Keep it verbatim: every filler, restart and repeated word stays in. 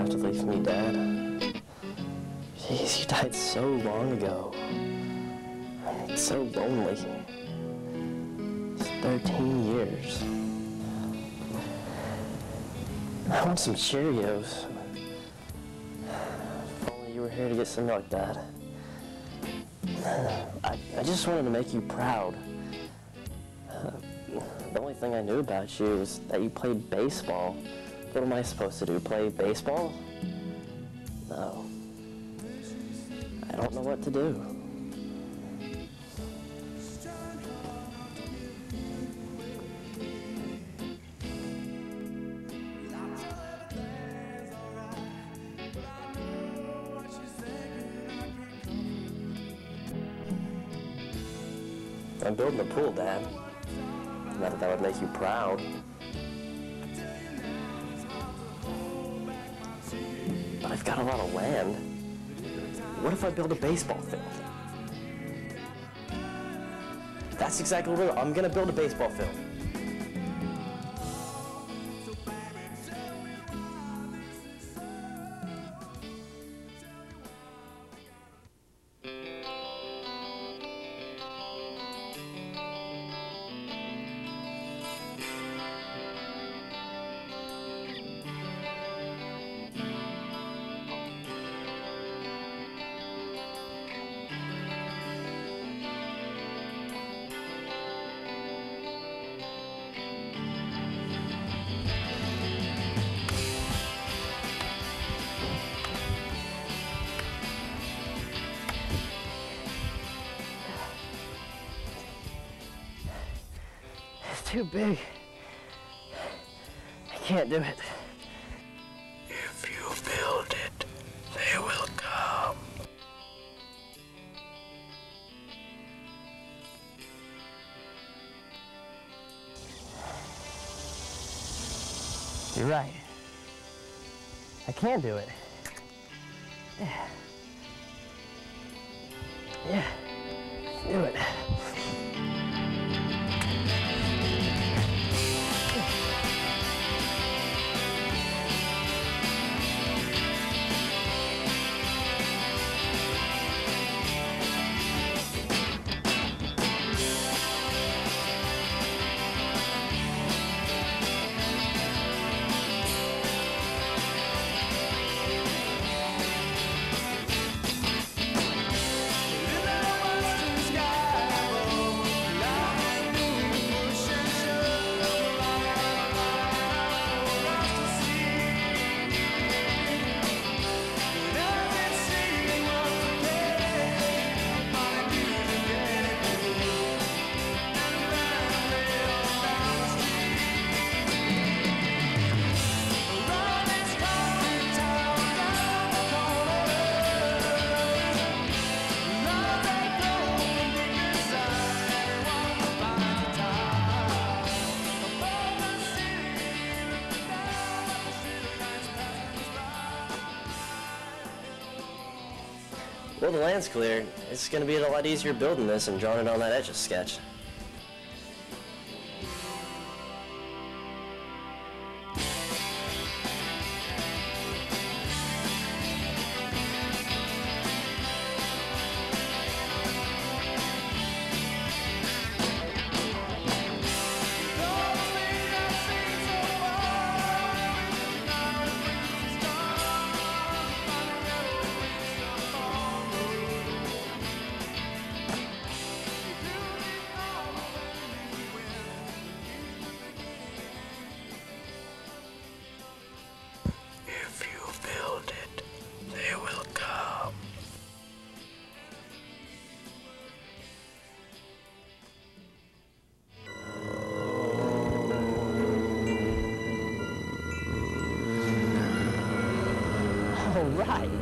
have to leave me, Dad. Jeez, you died so long ago. It's so lonely. It's thirteen years. I want some Cheerios. If only you were here to get some milk, Dad. I, I just wanted to make you proud. Uh, the only thing I knew about you was that you played baseball. What am I supposed to do, play baseball? No. I don't know what to do. I'm building a pool, Dad. Not that that would make you proud. But I've got a lot of land. What if I build a baseball field? That's exactly what I'm gonna build, a baseball field. Too big. I can't do it. If you build it, they will come. You're right. I can do it. Yeah. Yeah. Do it. Well, the land's clear. It's going to be a lot easier building this and drawing it on that etch a sketch. If you build it, they will come. All right.